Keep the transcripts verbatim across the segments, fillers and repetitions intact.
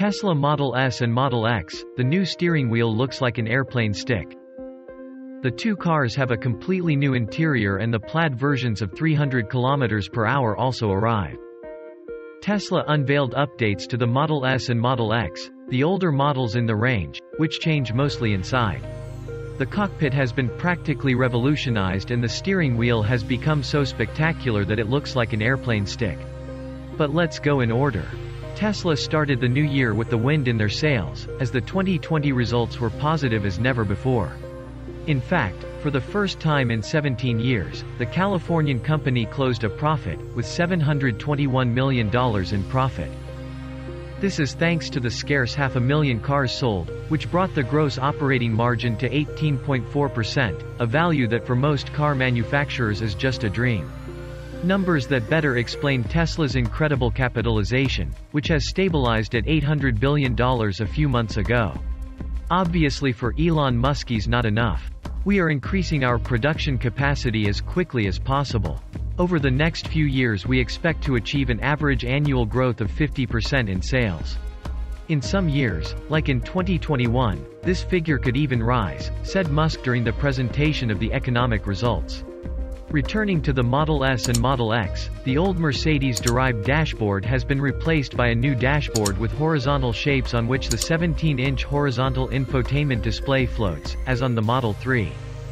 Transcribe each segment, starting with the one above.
Tesla Model S and Model X, the new steering wheel looks like an airplane stick. The two cars have a completely new interior, and the Plaid versions of three hundred kilometers per hour also arrive. Tesla unveiled updates to the Model S and Model X, the older models in the range, which change mostly inside. The cockpit has been practically revolutionized, and the steering wheel has become so spectacular that it looks like an airplane stick. But let's go in order. Tesla started the new year with the wind in their sails, as the twenty twenty results were positive as never before. In fact, for the first time in seventeen years, the Californian company closed a profit, with seven hundred twenty-one million dollars in profit. This is thanks to the scarce half a million cars sold, which brought the gross operating margin to eighteen point four percent, a value that for most car manufacturers is just a dream. Numbers that better explain Tesla's incredible capitalization, which has stabilized at eight hundred billion dollars a few months ago. Obviously, for Elon Musk's not enough. We are increasing our production capacity as quickly as possible. Over the next few years we expect to achieve an average annual growth of fifty percent in sales. In some years, like in twenty twenty-one, this figure could even rise, said Musk during the presentation of the economic results. Returning to the Model S and Model X, the old Mercedes-derived dashboard has been replaced by a new dashboard with horizontal shapes on which the seventeen inch horizontal infotainment display floats, as on the Model three.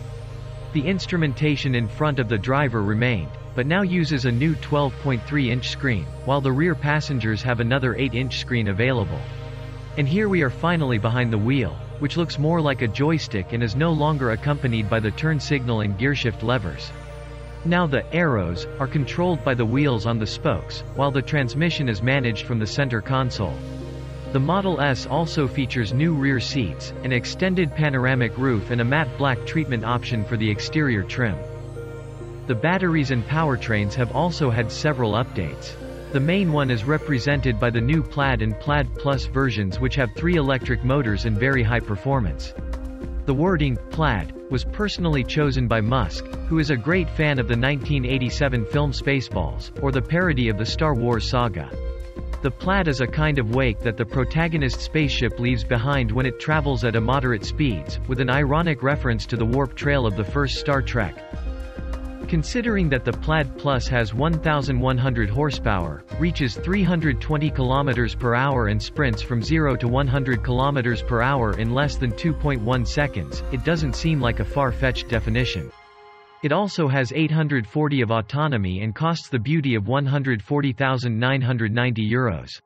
The instrumentation in front of the driver remained, but now uses a new twelve point three inch screen, while the rear passengers have another eight inch screen available. And here we are finally behind the wheel, which looks more like a joystick and is no longer accompanied by the turn signal and gearshift levers. Now the arrows are controlled by the wheels on the spokes, while the transmission is managed from the center console. The Model S also features new rear seats, an extended panoramic roof, and a matte black treatment option for the exterior trim. The batteries and powertrains have also had several updates. The main one is represented by the new Plaid and Plaid Plus versions, which have three electric motors and very high performance. The wording, Plaid, was personally chosen by Musk, who is a great fan of the nineteen eighty-seven film Spaceballs, or the parody of the Star Wars saga. The Plaid is a kind of wake that the protagonist spaceship leaves behind when it travels at immoderate speeds, with an ironic reference to the warp trail of the first Star Trek. Considering that the Plaid Plus has one thousand one hundred horsepower, reaches three hundred twenty kilometers per hour and sprints from zero to one hundred kilometers per hour in less than two point one seconds, it doesn't seem like a far-fetched definition. It also has eight hundred forty of autonomy and costs the beauty of one hundred forty thousand nine hundred ninety euros.